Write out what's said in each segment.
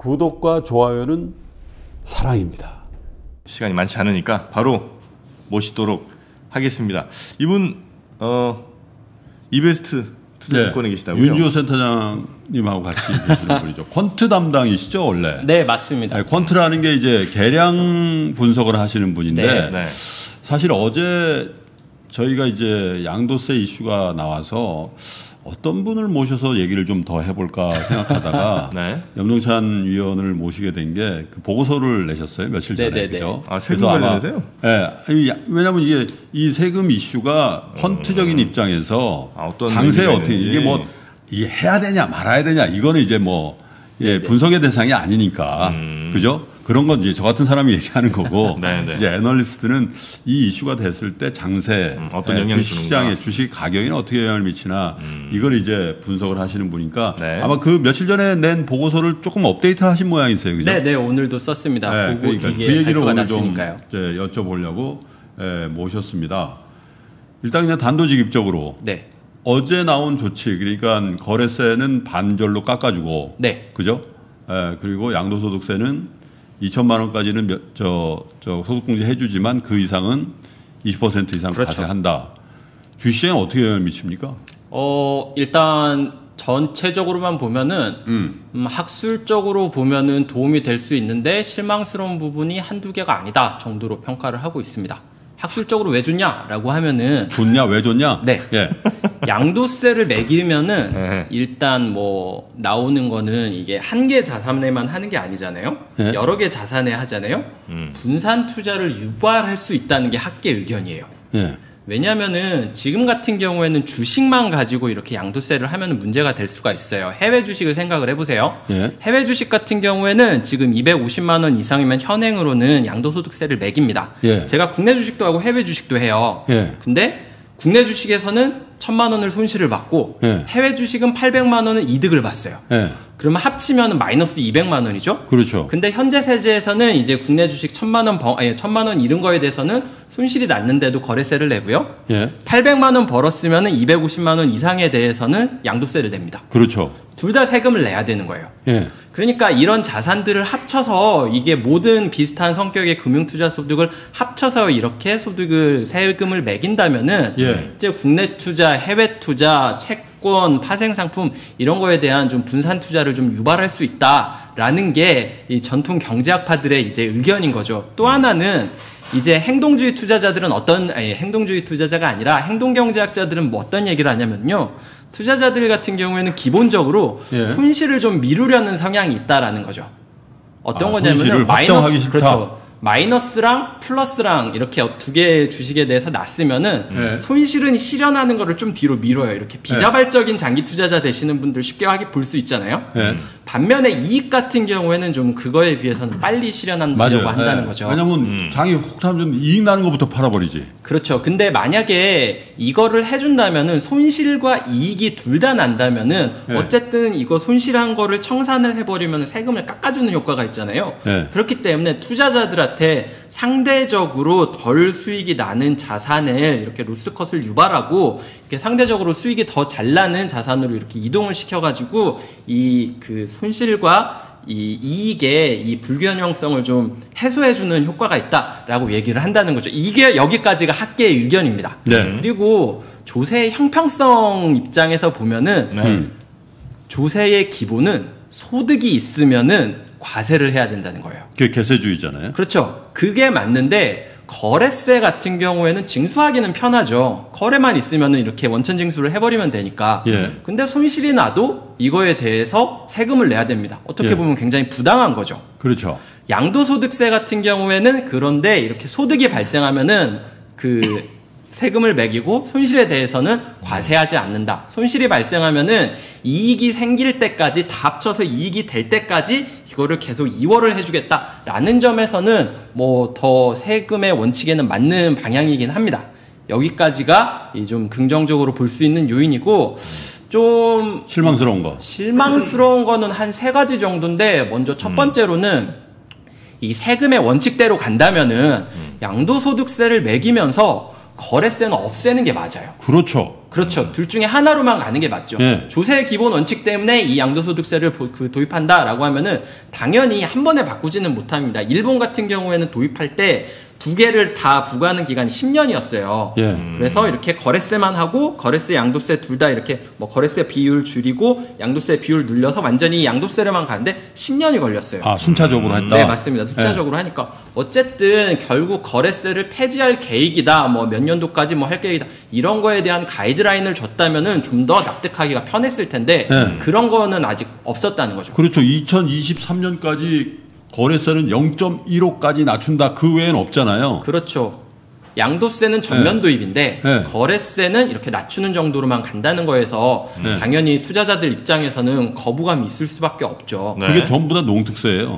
구독과 좋아요는 사랑입니다. 시간이 많지 않으니까 바로 모시도록 하겠습니다. 이분 이베스트 투자증권에 계시다고요? 윤주호 센터장님하고 같이 계시는 분이죠. 퀀트 담당이시죠 원래? 네, 맞습니다. 아니, 퀀트라는 게 이제 계량 분석을 하시는 분인데 네. 사실 어제 저희가 이제 양도세 이슈가 나와서 어떤 분을 모셔서 얘기를 좀 더 해볼까 생각하다가 네. 염동찬 위원을 모시게 된 게 그 보고서를 내셨어요 며칠 전에. 네네네. 그죠? 아, 세금 관련해서요? 네, 왜냐하면 이게 이 세금 이슈가 펀트적인 입장에서 어떤 장세 의미가 어떻게 있는지. 이게 뭐 이게 해야 되냐 말아야 되냐 이거는 이제 뭐 분석의 대상이 아니니까 그죠? 그런 건 이제 저 같은 사람이 얘기하는 거고 네네. 이제 애널리스트는 이 이슈가 됐을 때 장세 어떤 영향을 주식 주는가. 시장에 주식 가격에는 어떻게 영향을 미치나 이걸 이제 분석을 하시는 분이니까 네. 아마 그 며칠 전에 낸 보고서를 조금 업데이트하신 모양이세요, 그죠? 네, 오늘도 썼습니다. 네, 보고 그러니까 이게 그 얘기를 발표가 오늘 좀 났으니까요. 이제 여쭤보려고 모셨습니다. 일단 그냥 단도직입적으로 네, 어제 나온 조치 그러니까 거래세는 반절로 깎아주고, 네, 그죠? 그리고 양도소득세는 2천만 원까지는 저 소득공제 해주지만 그 이상은 20% 이상 그렇죠. 과세한다. 주시장에 어떻게 영향을 미칩니까? 일단 전체적으로만 보면은 학술적으로 보면은 도움이 될 수 있는데 실망스러운 부분이 한두 개가 아니다 정도로 평가를 하고 있습니다. 학술적으로 왜 좋냐라고 하면은 좋냐 왜 좋냐? 네. 예. 양도세를 매기면은 네. 일단 뭐 나오는 거는 이게 한 개 자산에만 하는 게 아니잖아요. 네. 여러 개 자산에 하잖아요. 분산 투자를 유발할 수 있다는 게 학계 의견이에요. 예. 왜냐면은 지금 같은 경우에는 주식만 가지고 이렇게 양도세를 하면 문제가 될 수가 있어요. 해외 주식을 생각을 해보세요. 예. 해외 주식 같은 경우에는 지금 250만 원 이상이면 현행으로는 양도소득세를 매깁니다. 예. 제가 국내 주식도 하고 해외 주식도 해요. 예. 근데 국내 주식에서는 1,000만 원을 손실을 받고 예. 해외 주식은 800만 원은 이득을 봤어요. 예. 그러면 합치면 마이너스 200만 원이죠. 그렇죠. 근데 현재 세제에서는 이제 국내 주식 1,000만 원 잃은 거에 대해서는 손실이 났는데도 거래세를 내고요. 예. 800만 원 벌었으면 250만 원 이상에 대해서는 양도세를 냅니다. 그렇죠. 둘 다 세금을 내야 되는 거예요. 예. 그러니까 이런 자산들을 합쳐서 이게 모든 비슷한 성격의 금융투자 소득을 합쳐서 이렇게 세금을 매긴다면은 예. 이제 국내 투자, 해외 투자, 채권, 파생 상품 이런 거에 대한 좀 분산 투자를 좀 유발할 수 있다라는 게 이 전통 경제학파들의 이제 의견인 거죠. 또 하나는 이제 행동주의 투자자들은 행동주의 투자자가 아니라 행동경제학자들은 뭐 어떤 얘기를 하냐면요. 투자자들 같은 경우에는 기본적으로 예. 손실을 좀 미루려는 성향이 있다라는 거죠. 어떤 거냐면은 손실을 확정하기 싫다. 그렇죠. 마이너스랑 플러스랑 이렇게 두 개의 주식에 대해서 났으면은 네. 손실은 실현하는 거를 좀 뒤로 미뤄요. 이렇게 비자발적인 장기 투자자 되시는 분들 쉽게 볼 수 있잖아요. 네. 반면에 이익 같은 경우에는 좀 그거에 비해서는 빨리 실현하려고 한다는 거죠. 왜냐면 장이 훅 타면 이익 나는 것부터 팔아버리지. 그렇죠. 근데 만약에 이거를 해준다면은 손실과 이익이 둘 다 난다면은 네. 어쨌든 이거 손실한 거를 청산을 해버리면 세금을 깎아주는 효과가 있잖아요. 네. 그렇기 때문에 투자자들한테 상대적으로 덜 수익이 나는 자산을 이렇게 로스컷을 유발하고 이렇게 상대적으로 수익이 더 잘 나는 자산으로 이렇게 이동을 시켜가지고 이 그 손실과 이 이익의 이 불균형성을 좀 해소해주는 효과가 있다라고 얘기를 한다는 거죠. 이게 여기까지가 학계의 의견입니다. 네. 그리고 조세의 형평성 입장에서 보면은 조세의 기본은 소득이 있으면은 과세를 해야 된다는 거예요. 그게 개세주의잖아요. 그렇죠. 그게 맞는데 거래세 같은 경우에는 징수하기는 편하죠. 거래만 있으면 이렇게 원천 징수를 해버리면 되니까. 예. 근데 손실이 나도 이거에 대해서 세금을 내야 됩니다. 어떻게 예. 보면 굉장히 부당한 거죠. 그렇죠. 양도소득세 같은 경우에는 그런데 이렇게 소득이 발생하면은 그 세금을 매기고 손실에 대해서는 과세하지 않는다. 손실이 발생하면은 이익이 생길 때까지 다 합쳐서 이익이 될 때까지 이거를 계속 이월을 해주겠다라는 점에서는 뭐 더 세금의 원칙에는 맞는 방향이긴 합니다. 여기까지가 좀 긍정적으로 볼 수 있는 요인이고 좀 실망스러운 거는 한 3가지 정도인데 먼저 첫 번째로는 이 세금의 원칙대로 간다면은 양도소득세를 매기면서 거래세는 없애는 게 맞아요. 그렇죠. 그렇죠. 둘 중에 하나로만 가는 게 맞죠. 네. 조세 기본 원칙 때문에 이 양도소득세를 도입한다라고 하면은 당연히 한 번에 바꾸지는 못합니다. 일본 같은 경우에는 도입할 때 두 개를 다 부과하는 기간이 10년이었어요. 예. 그래서 이렇게 거래세만 하고 거래세, 양도세 둘 다 이렇게 뭐 거래세 비율 줄이고 양도세 비율 늘려서 완전히 양도세를만 가는데 10년이 걸렸어요. 아, 순차적으로 했다. 네, 맞습니다. 순차적으로 하니까 어쨌든 결국 거래세를 폐지할 계획이다. 뭐 몇 년도까지 뭐 할 계획이다. 이런 거에 대한 가이드라인을 줬다면은 좀 더 납득하기가 편했을 텐데 네. 그런 거는 아직 없었다는 거죠. 그렇죠. 2023년까지 거래세는 0.15까지 낮춘다. 그 외엔 없잖아요. 그렇죠. 양도세는 전면 도입인데 네. 거래세는 이렇게 낮추는 정도로만 간다는 거에서 네. 당연히 투자자들 입장에서는 거부감이 있을 수밖에 없죠. 네. 그게 전부 다 농특세예요.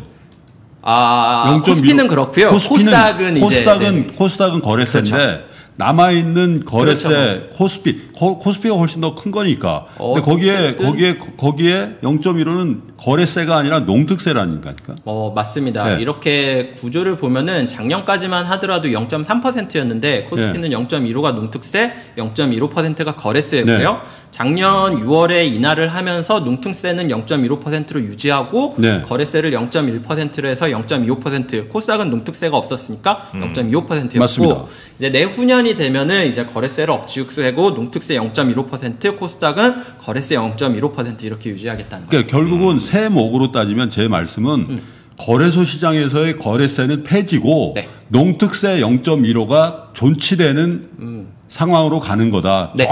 아, 0.15. 코스피는 그렇고요. 코스닥은 이제 코스닥은 거래세인데 그렇죠. 남아 있는 거래세 그렇죠. 코스피가 훨씬 더 큰 거니까. 근데 어쨌든 거기에 0.15는 거래세가 아니라 농특세라니까. 맞습니다. 네. 이렇게 구조를 보면은 작년까지만 하더라도 0.3%였는데 코스피는 네. 0.15가 농특세, 0.15%가 거래세였고요. 네. 작년 6월에 인하를 하면서 농특세는 0.15%로 유지하고 네. 거래세를 0.1%로 해서 0.25%, 코스닥은 농특세가 없었으니까 0.25%였고 맞습니다. 이제 내후년이 되면은 이제 거래세를 업축되고 농특세 0.15%, 코스닥은 거래세 0.15% 이렇게 유지하겠다는 거죠. 그러니까 결국은 세목으로 따지면 제 말씀은 거래소 시장에서의 거래세는 폐지고 네. 농특세 0.15가 존치되는 상황으로 가는 거다. 네.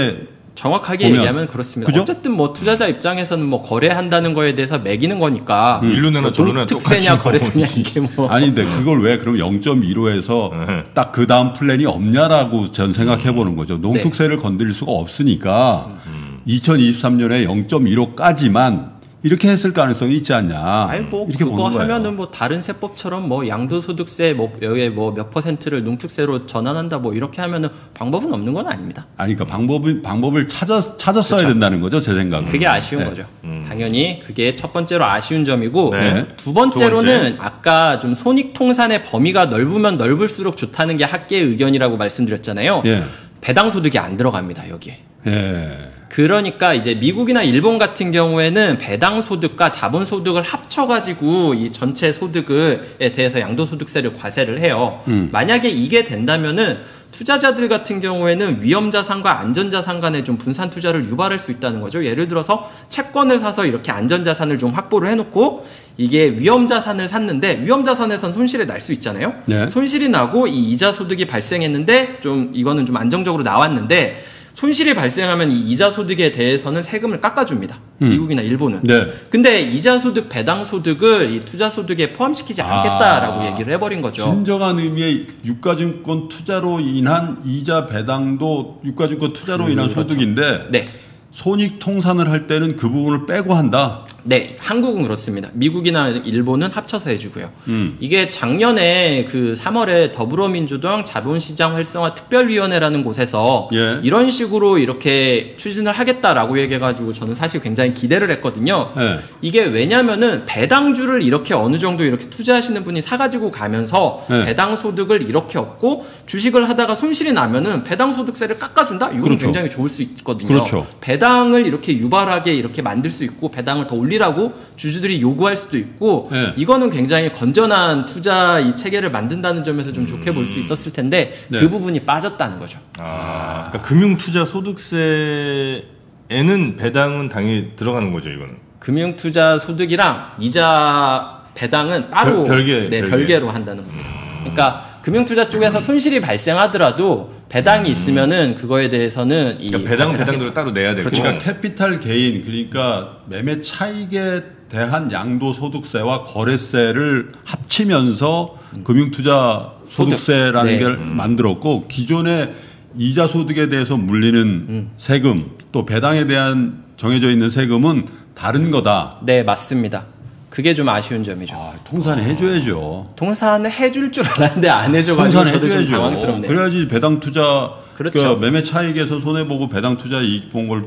정확하게 보면. 얘기하면 그렇습니다. 그죠? 어쨌든 뭐 투자자 입장에서는 뭐 거래한다는 거에 대해서 매기는 거니까 일로 내나 저로 내나 특세냐 똑같이 거래세냐 이게 뭐 아닌데 그걸 왜 그럼 0.15에서 딱 그 다음 플랜이 없냐라고 전 생각해 보는 거죠. 농특세를 건드릴 수가 없으니까 2023년에 0.15까지만 이렇게 했을 가능성이 있지 않냐. 아니 뭐 이렇게 그거 보는 거예요. 하면은 뭐 다른 세법처럼 뭐 양도소득세 뭐 여기에 뭐 몇 퍼센트를 농특세로 전환한다 뭐 이렇게 하면은 방법은 없는 건 아닙니다. 아니 그러니까 방법을 찾았어야 된다는 거죠, 제 생각은. 그게 아쉬운 거죠. 당연히 그게 첫 번째로 아쉬운 점이고 네. 두 번째로는 아까 좀 손익통산의 범위가 넓으면 넓을수록 좋다는 게 학계의 의견이라고 말씀드렸잖아요. 예. 배당소득이 안 들어갑니다 여기에. 예. 그러니까 이제 미국이나 일본 같은 경우에는 배당소득과 자본소득을 합쳐가지고 이 전체 소득에 대해서 양도소득세를 과세를 해요. 만약에 이게 된다면은 투자자들 같은 경우에는 위험자산과 안전자산 간에 좀 분산 투자를 유발할 수 있다는 거죠. 예를 들어서 채권을 사서 이렇게 안전자산을 좀 확보를 해놓고 이게 위험자산을 샀는데 위험자산에선 손실이 날 수 있잖아요. 네. 손실이 나고 이 이자 소득이 발생했는데 좀 이거는 좀 안정적으로 나왔는데 손실이 발생하면 이 이자 소득에 대해서는 세금을 깎아줍니다. 미국이나 일본은. 네. 근데 이자 소득, 배당 소득을 이 투자 소득에 포함시키지 않겠다라고 얘기를 해버린 거죠. 진정한 의미의 유가증권 투자로 인한 이자 배당도 유가증권 투자로 인한 소득인데 네. 손익 통산을 할 때는 그 부분을 빼고 한다. 네, 한국은 그렇습니다. 미국이나 일본은 합쳐서 해주고요. 이게 작년에 그 3월에 더불어민주당 자본시장 활성화 특별위원회라는 곳에서 예. 이런 식으로 이렇게 추진을 하겠다라고 얘기해가지고 저는 사실 굉장히 기대를 했거든요. 예. 이게 왜냐면은 배당주를 이렇게 어느 정도 이렇게 투자하시는 분이 사가지고 가면서 네. 배당 소득을 이렇게 얻고 주식을 하다가 손실이 나면은 배당 소득세를 깎아준다? 이건 그렇죠. 굉장히 좋을 수 있거든요. 그렇죠. 배당을 이렇게 유발하게 이렇게 만들 수 있고 배당을 더 올리라고 주주들이 요구할 수도 있고 네. 이거는 굉장히 건전한 투자 이 체계를 만든다는 점에서 좀 좋게 볼 수 있었을 텐데 네. 그 부분이 빠졌다는 거죠. 그러니까 금융투자 소득세에는 배당은 당연히 들어가는 거죠, 이거는. 금융투자 소득이랑 이자 배당은 따로 별개로 한다는 겁니다. 그러니까 금융투자 쪽에서 손실이 발생하더라도 배당이 있으면은 그거에 대해서는 이 그러니까 배당은 배당대로 따로 내야 되고. 그러니까 캐피탈 게인 그러니까 매매 차익에 대한 양도소득세와 거래세를 합치면서 금융투자 소득세라는 네. 걸 만들었고 기존의 이자 소득에 대해서 물리는 세금 또 배당에 대한 정해져 있는 세금은 다른 거다. 네, 맞습니다. 그게 좀 아쉬운 점이죠. 통산해 해줘야죠. 통산을 해줄 줄 알았는데 안 해줘가지고 통산해 저도 좀 줘야죠. 당황스럽네요. 그래야지 배당 투자 그렇죠. 그러니까 매매 차익에서 손해 보고 배당 투자 이익 본 걸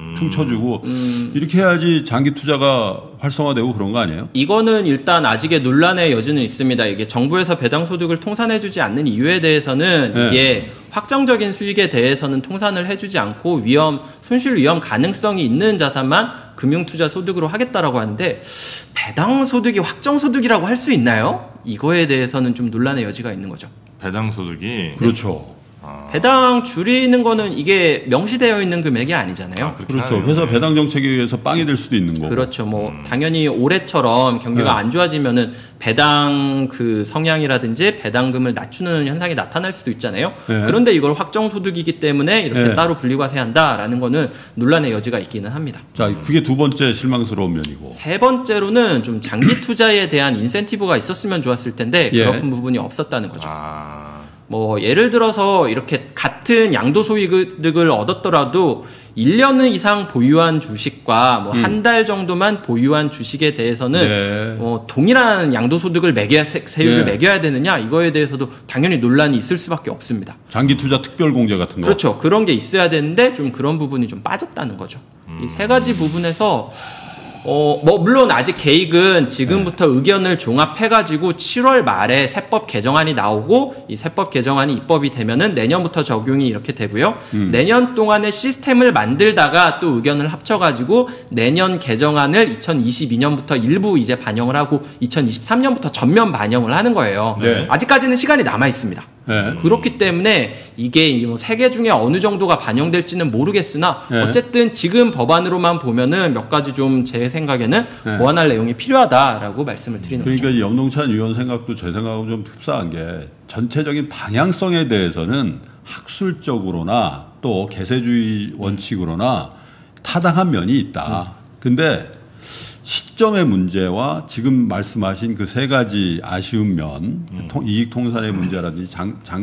퉁쳐주고 이렇게 해야지 장기 투자가 활성화되고 그런 거 아니에요? 이거는 일단 아직의 논란의 여지는 있습니다. 이게 정부에서 배당 소득을 통산해주지 않는 이유에 대해서는 네. 이게 확정적인 수익에 대해서는 통산을 해주지 않고 손실 위험 가능성이 있는 자산만 금융투자 소득으로 하겠다라고 하는데 배당 소득이 확정 소득이라고 할 수 있나요? 이거에 대해서는 좀 논란의 여지가 있는 거죠. 배당 소득이 그렇죠. 배당 줄이는 거는 이게 명시되어 있는 금액이 아니잖아요. 그렇죠. 회사 배당 정책에 의해서 빵이 될 수도 있는 거고. 그렇죠. 뭐 당연히 올해처럼 경기가 안 좋아지면은 배당 그 성향이라든지 배당금을 낮추는 현상이 나타날 수도 있잖아요. 네. 그런데 이걸 확정 소득이기 때문에 이렇게 네. 따로 분리과세해야 한다라는 거는 논란의 여지가 있기는 합니다. 자, 그게 두 번째 실망스러운 면이고. 세 번째로는 좀 장기 투자에 대한 인센티브가 있었으면 좋았을 텐데 예. 그런 부분이 없었다는 거죠. 아, 뭐 예를 들어서 이렇게 같은 양도소득을 얻었더라도 1년 이상 보유한 주식과 뭐 한 달 정도만 보유한 주식에 대해서는 네. 동일한 양도소득을 세율을 네. 매겨야 되느냐 이거에 대해서도 당연히 논란이 있을 수밖에 없습니다. 장기 투자 특별 공제 같은 거. 그렇죠. 그런 게 있어야 되는데 좀 그런 부분이 좀 빠졌다는 거죠. 이 세 가지 부분에서 뭐 물론 아직 계획은 지금부터 의견을 종합해가지고 7월 말에 세법 개정안이 나오고 이 세법 개정안이 입법이 되면은 내년부터 적용이 이렇게 되고요. 내년 동안에 시스템을 만들다가 또 의견을 합쳐가지고 내년 개정안을 2022년부터 일부 이제 반영을 하고 2023년부터 전면 반영을 하는 거예요. 네. 아직까지는 시간이 남아 있습니다. 네. 그렇기 때문에 이게 뭐 세 개 중에 어느 정도가 반영될지는 모르겠으나 네. 어쨌든 지금 법안으로만 보면은 몇 가지 좀 제 생각에는 네. 보완할 내용이 필요하다라고 말씀을 드리는 거죠. 그러니까 이 염동찬 의원 생각도 제 생각하고 좀 흡사한 게 전체적인 방향성에 대해서는 학술적으로나 또 개세주의 원칙으로나 타당한 면이 있다. 근데 시점의 문제와 지금 말씀하신 그 세 가지 아쉬운 면, 이익 통산의 문제라든지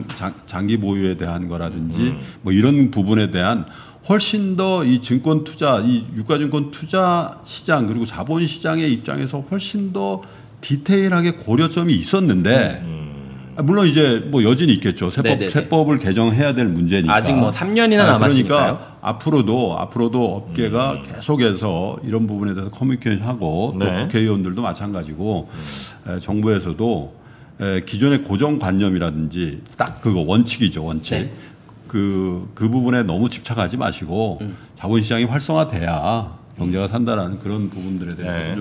장기 보유에 대한 거라든지 뭐 이런 부분에 대한 훨씬 더 이 증권 투자, 이 유가증권 투자 시장 그리고 자본 시장의 입장에서 훨씬 더 디테일하게 고려점이 있었는데 물론 이제 뭐 여진이 있겠죠. 세법을 개정해야 될 문제니까. 아직 뭐 3년이나 남았으니까요. 그러니까 앞으로도 업계가 계속해서 이런 부분에 대해서 커뮤니케이션하고 또 네. 국회의원들도 마찬가지고 정부에서도 기존의 고정관념이라든지 딱 그거 원칙이죠. 원칙. 네. 그 부분에 너무 집착하지 마시고 자본시장이 활성화돼야 경제가 산다라는 그런 부분들에 대해서 네.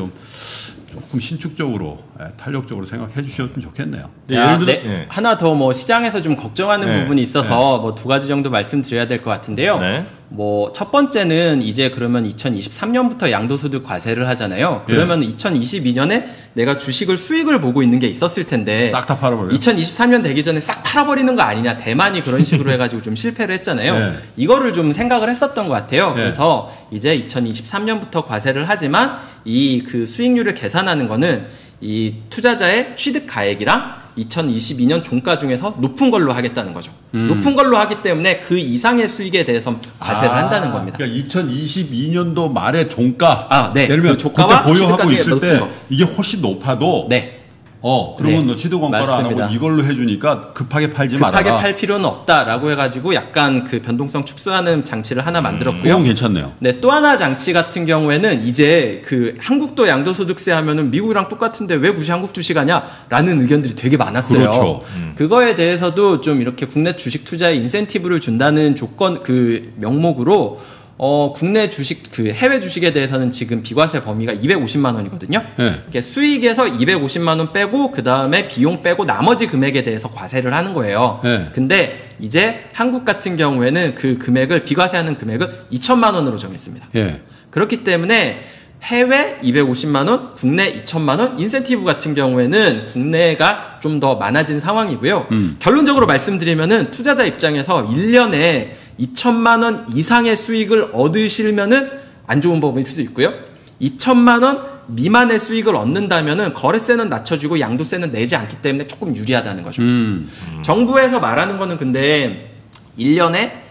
조금 신축적으로 탄력적으로 생각해 주셨으면 좋겠네요. 네, 예를 들어 네. 하나 더 뭐 시장에서 좀 걱정하는 네. 부분이 있어서 뭐 두 가지 정도 말씀드려야 될 것 같은데요. 네. 뭐 첫 번째는 이제 그러면 2023년부터 양도소득 과세를 하잖아요. 그러면 2022년에 내가 주식을 수익을 보고 있는 게 있었을 텐데 싹 다 팔아버려요. 2023년 되기 전에 싹 팔아버리는 거 아니냐. 대만이 그런 식으로 해가지고 좀 실패를 했잖아요. 네. 이거를 좀 생각을 했었던 것 같아요. 네. 그래서 이제 2023년부터 과세를 하지만 이 그 수익률을 계산하는 거는 이 투자자의 취득 가액이랑 2022년 종가 중에서 높은 걸로 하겠다는 거죠. 높은 걸로 하기 때문에 그 이상의 수익에 대해서 과세를 한다는 겁니다. 그러니까 2022년도 말에 종가, 네. 예를 들면 그 종가와 그때 보유하고 있을 높은 때 거. 이게 훨씬 높아도 네. 그러면 네. 너 취득원가를 안 맞습니다. 하고 이걸로 해주니까 급하게 팔지 말아라. 급하게 팔 필요는 없다라고 해가지고 약간 그 변동성 축소하는 장치를 하나 만들었고요. 그건 괜찮네요. 네, 또 하나 장치 같은 경우에는 이제 그 한국도 양도소득세 하면은 미국이랑 똑같은데 왜 굳이 한국 주식 하냐라는 의견들이 되게 많았어요. 그렇죠. 그거에 대해서도 좀 이렇게 국내 주식 투자에 인센티브를 준다는 조건 그 명목으로 국내 주식, 그 해외 주식에 대해서는 지금 비과세 범위가 250만 원이거든요. 네. 이렇게 수익에서 250만 원 빼고 그 다음에 비용 빼고 나머지 금액에 대해서 과세를 하는 거예요. 네. 근데 이제 한국 같은 경우에는 그 금액을 비과세하는 금액을 2천만 원으로 정했습니다. 예. 그렇기 때문에 해외 250만 원, 국내 2천만 원, 인센티브 같은 경우에는 국내가 좀 더 많아진 상황이고요. 결론적으로 말씀드리면은 투자자 입장에서 1년에 2천만 원 이상의 수익을 얻으시면은 안 좋은 법일 수 있고요. 2천만 원 미만의 수익을 얻는다면은 거래세는 낮춰주고 양도세는 내지 않기 때문에 조금 유리하다는 거죠. 정부에서 말하는 거는 근데 1년에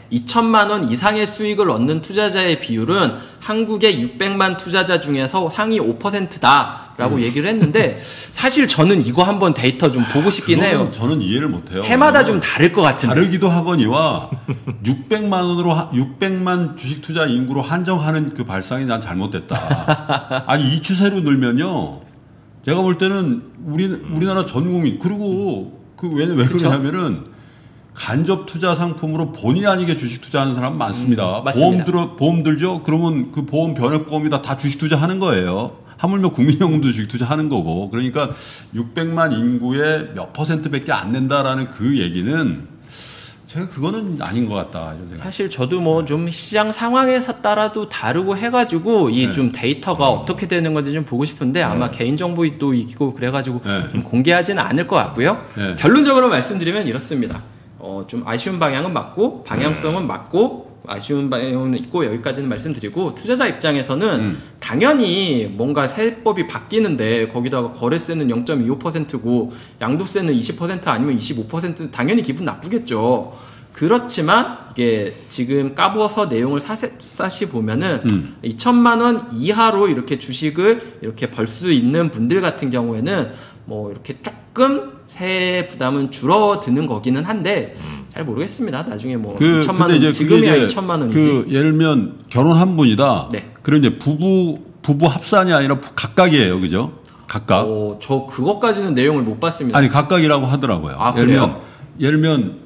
2천만 원 이상의 수익을 얻는 투자자의 비율은 한국의 600만 투자자 중에서 상위 5%다라고 얘기를 했는데 사실 저는 이거 한번 데이터 좀 보고 싶긴 해요. 저는 이해를 못해요. 해마다 좀 다를 것 같은데. 다르기도 하거니와 600만 원으로 600만 주식 투자 인구로 한정하는 그 발상이 난 잘못됐다. 아니 이 추세로 늘면요. 제가 볼 때는 우리나라 전 국민 그리고 왜 그러냐면은 간접 투자 상품으로 본의 아니게 주식 투자하는 사람 많습니다. 맞습니다. 보험 들죠? 그러면 그 보험 변액보험이다 다 주식 투자하는 거예요. 하물며 국민연금도 주식 투자하는 거고. 그러니까 600만 인구의 몇 %밖에 안 낸다라는 그 얘기는 제가 그거는 아닌 것 같다 이런 생각. 사실 저도 뭐 좀 시장 상황에 따라도 다르고 해가지고 이 좀 데이터가 어떻게 되는 건지 좀 보고 싶은데 아마 개인정보도 있고 그래가지고 좀 공개하지는 않을 것 같고요. 결론적으로 말씀드리면 이렇습니다. 좀 아쉬운 방향은 맞고 방향성은 맞고 아쉬운 방향은 있고 여기까지는 말씀드리고 투자자 입장에서는 당연히 뭔가 세법이 바뀌는데 거기다가 거래세는 0.25%고 양도세는 20% 아니면 25% 당연히 기분 나쁘겠죠. 그렇지만 이게 지금 까부어서 내용을 사시 보면은 2천만 원 이하로 이렇게 주식을 이렇게 벌 수 있는 분들 같은 경우에는 뭐 이렇게 조금 세액 부담은 줄어드는 거기는 한데 잘 모르겠습니다. 나중에 뭐 2천만 원 지금이야 2천만 원이지. 그 예를 들면 결혼한 분이다. 네. 그럼 이제 부부 합산이 아니라 각각이에요, 그죠? 각각. 저 그것까지는 내용을 못 봤습니다. 아니 각각이라고 하더라고요. 아, 예를 들면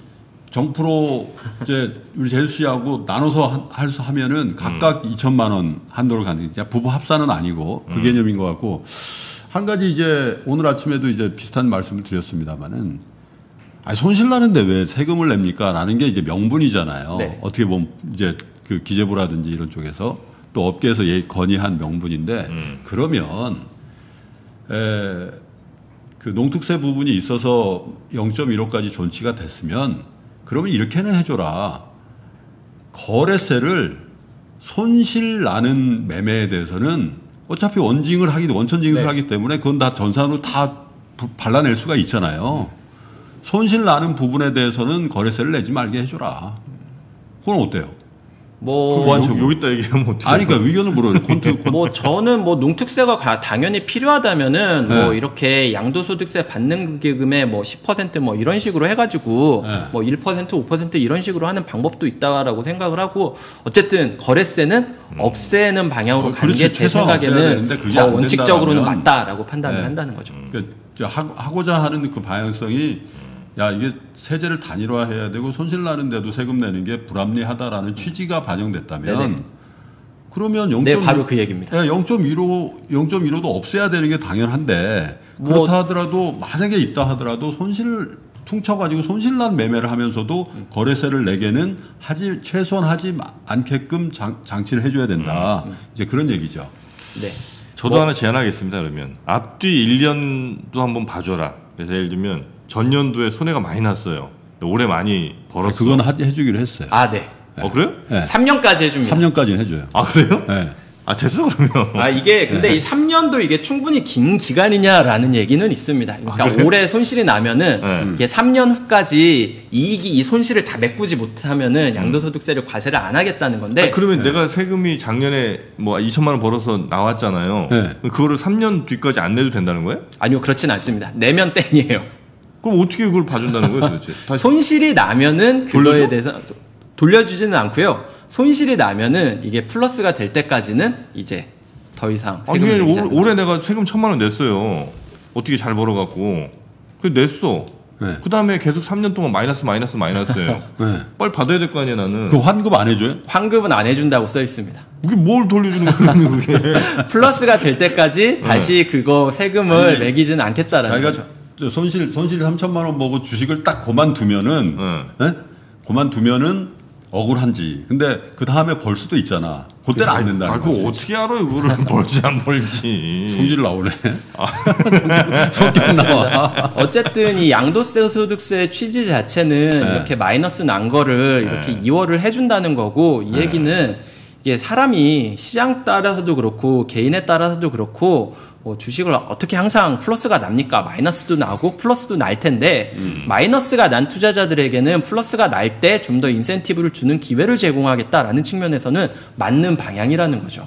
정프로 이제 우리 재수 씨하고 나눠서 하면은 각각 2천만 원 한도를 가는 부부 합산은 아니고 그 개념인 것 같고. 한 가지 이제 오늘 아침에도 이제 비슷한 말씀을 드렸습니다만은 손실 나는데 왜 세금을 냅니까? 라는 게 이제 명분이잖아요. 네. 어떻게 보면 이제 그 기재부라든지 이런 쪽에서 또 업계에서 건의한 명분인데 그러면 그 농특세 부분이 있어서 0.15까지 존치가 됐으면 그러면 이렇게는 해줘라. 거래세를 손실 나는 매매에 대해서는 어차피 원천징수를 하기 때문에 그건 다 전산으로 다 발라낼 수가 있잖아요. 손실 나는 부분에 대해서는 거래세를 내지 말게 해줘라. 그건 어때요? 여기다 얘기하면 어떻게? 아니, 그러니까 의견을 물어요. 저는 당연히 당연히 필요하다면은 뭐 이렇게 양도소득세 받는 금액의 뭐 10% 뭐 이런 식으로 해가지고 뭐 1%, 5% 이런 식으로 하는 방법도 있다라고 생각을 하고 어쨌든 거래세는 없애는 방향으로 가는 게 제 생각에는 더 원칙적으로는 맞다라고 판단을 한다는 거죠. 그러니까 하고자 하는 그 방향성이 이게 세제를 단일화해야 되고 손실 나는데도 세금 내는 게 불합리하다라는 취지가 반영됐다면 네네. 그러면 바로 그 얘기입니다. 0.15도 없애야 되는 게 당연한데 그렇다 하더라도 만약에 있다 하더라도 퉁쳐가지고 손실난 매매를 하면서도 거래세를 내게는 최소한 하지 않게끔 장치를 해줘야 된다. 이제 그런 얘기죠. 네. 저도 하나 제안하겠습니다. 그러면 앞뒤 1년도 한번 봐줘라. 그래서 예를 들면 전년도에 손해가 많이 났어요. 올해 많이 벌었어. 그건 해주기로 했어요. 네. 그래요? 네. 3년까지 해줍니다. 3년까지는 해줘요. 그래요? 네. 됐어 그러면. 이게 근데 이 3년도 이게 충분히 긴 기간이냐라는 얘기는 있습니다. 그러니까 올해 손실이 나면은 이게 3년 후까지 이 손실을 다 메꾸지 못하면은 양도소득세를 과세를 안 하겠다는 건데. 그러면 내가 세금이 작년에 뭐 2천만 원 벌어서 나왔잖아요. 그거를 3년 뒤까지 안 내도 된다는 거예요? 아니요, 그렇진 않습니다. 내면 땡이에요. 그럼 어떻게 그걸 봐준다는 거예요, 도대체? 손실이 나면은 그거에 대해서 돌려주지는 않고요. 손실이 나면은 이게 플러스가 될 때까지는 이제 더 이상 세금을 내지 않는 올해 내가 세금 1,000만 원 냈어요. 어떻게 잘 벌어갖고 냈어. 그 다음에 계속 3년 동안 마이너스예요. 빨리 받아야 될 거 아니야 나는. 그 환급 안 해줘요? 환급은 안 해준다고 써 있습니다. 그게 뭘 돌려주는 거예요, 그게? 플러스가 될 때까지 다시 그거 세금을 매기지는 않겠다라는 거죠. 손실 3천만 원 보고 주식을 딱 그만두면은 억울한지. 근데 그 다음에 벌 수도 있잖아. 그때는 안 된다는 거지. 그거 어떻게 알아요? 그거를 벌지 안 벌지. 성질 나오네. 성격 나와. 어쨌든 이 양도세 소득세 취지 자체는 이렇게 마이너스 난 거를 이렇게 2월을 해준다는 거고 이 얘기는 이게 사람이 시장 따라서도 그렇고 개인에 따라서도 그렇고 주식을 어떻게 항상 플러스가 납니까? 마이너스도 나고 플러스도 날 텐데 마이너스가 난 투자자들에게는 플러스가 날 때 좀 더 인센티브를 주는 기회를 제공하겠다라는 측면에서는 맞는 방향이라는 거죠.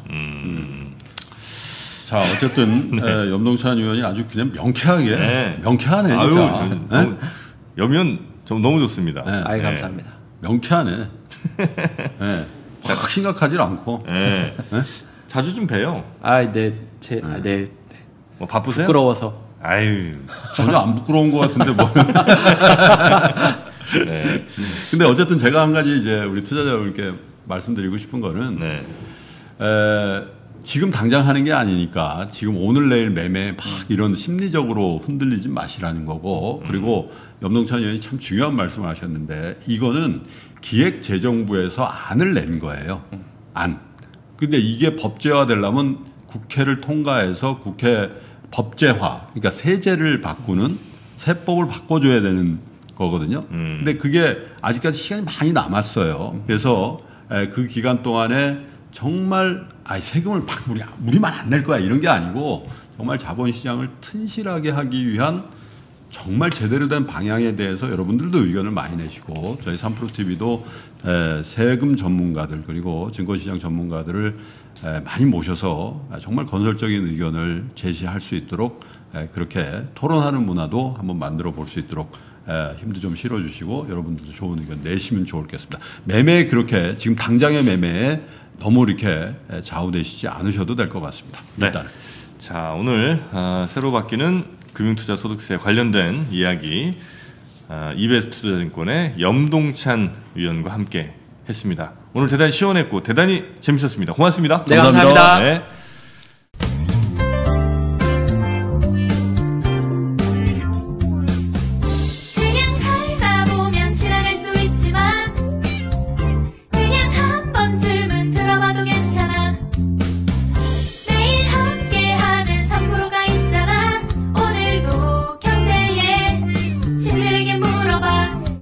자, 어쨌든 염동찬 의원이 아주 그냥 명쾌하게 네. 명쾌하네 진짜. 아유, 여면 좀 너무 좋습니다. 네. 아이 감사합니다. 명쾌하네. 네. 확 심각하지 않고. 네. 네? 자주 좀 봬요. 네. 뭐 바쁘세요? 부끄러워서. 아유. 전혀 안 부끄러운 것 같은데 뭐. 네. 근데 어쨌든 제가 한 가지 이제 우리 투자자분께 말씀드리고 싶은 거는 네. 지금 당장 하는 게 아니니까 지금 오늘 내일 매매 막 이런 심리적으로 흔들리지 마시라는 거고 그리고 염동찬 의원이 참 중요한 말씀을 하셨는데 이거는 기획재정부에서 안을 낸 거예요. 안. 근데 이게 법제화 되려면 국회를 통과해서 국회 법제화, 그러니까 세제를 바꾸는 세법을 바꿔줘야 되는 거거든요. 근데 그게 아직까지 시간이 많이 남았어요. 그래서 그 기간 동안에 정말 세금을 막 우리만 안 낼 거야 이런 게 아니고 정말 자본시장을 튼실하게 하기 위한 정말 제대로 된 방향에 대해서 여러분들도 의견을 많이 내시고 저희 3프로TV도 세금 전문가들 그리고 증권시장 전문가들을 많이 모셔서 정말 건설적인 의견을 제시할 수 있도록 그렇게 토론하는 문화도 한번 만들어 볼 수 있도록 힘도 좀 실어주시고 여러분들도 좋은 의견 내시면 좋겠습니다. 매매에 그렇게 지금 당장의 매매에 너무 이렇게 좌우되시지 않으셔도 될 것 같습니다. 네. 일단. 자, 오늘 새로 바뀌는 금융투자소득세 관련된 이야기 이베스트투자증권의 염동찬 위원과 함께 했습니다. 오늘 대단히 시원했고 대단히 재밌었습니다. 고맙습니다. 네, 감사합니다. 네.